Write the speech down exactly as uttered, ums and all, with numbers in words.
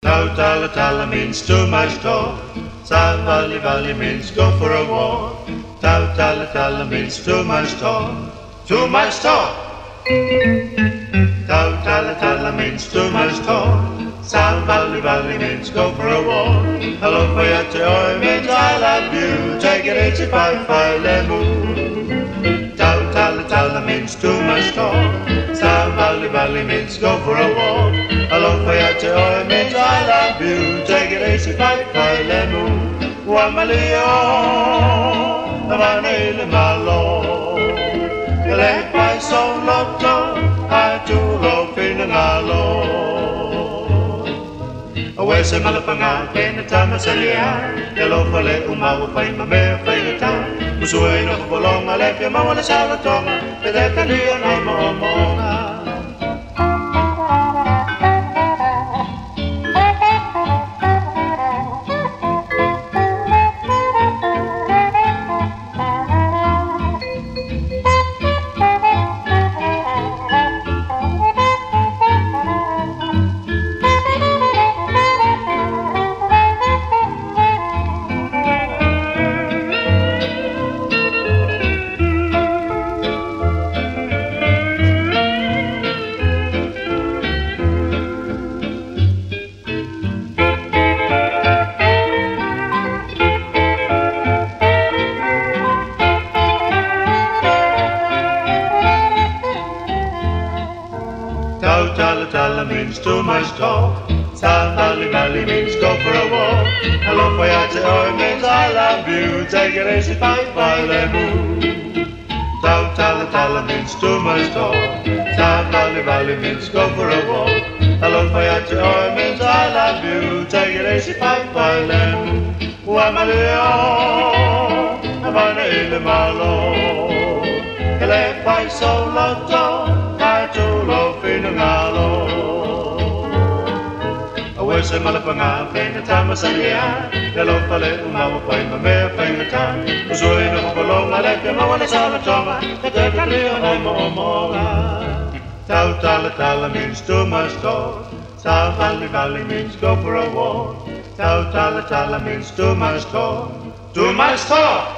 Tautalatala means too much talk. Tautalatala means go for a walk. Tautalatala means too much talk. Too much talk. Tautalatala means too much talk. Tautalatala means go for a walk. Hello for your joy means I love you. Take it easy, bye bye, let move. Tautalatala means too much talk. Tautalatala means go for a walk. Hello for your joy means I love you. Take it easy, bye bye, let move. Wamalio, Namanele Malo. Let my soul love down, I do love in the Nalo. Away some Malapanga, Pen, the Tamasalia, Yellow Fale, Uma, find my mare, play the town. Was way enough for long, I left your mama, the Salatonga, the Decania, no more, more. Tautalatala means too much talk. Tautalatala means go for a walk. Hello for your joy means I love you. Take it easy, bye bye, let move. Tautalatala means too much talk. Tautalatala means go for a walk. Hello for your joy means I love you. Take it easy, bye bye, let move. Wamalio, Namanele Malo. Let my soul love down. Away some Malapanga, Pen, the Tamasalia, Yellow Fale, Uma, find my mare, find the town. Was way enough for long, I left him, I want to tell the Tonga, the Decania, no more, more. Tautalatala means too much talk. Tautalatala means go for a walk. Tautalatala means too much talk. Too much talk.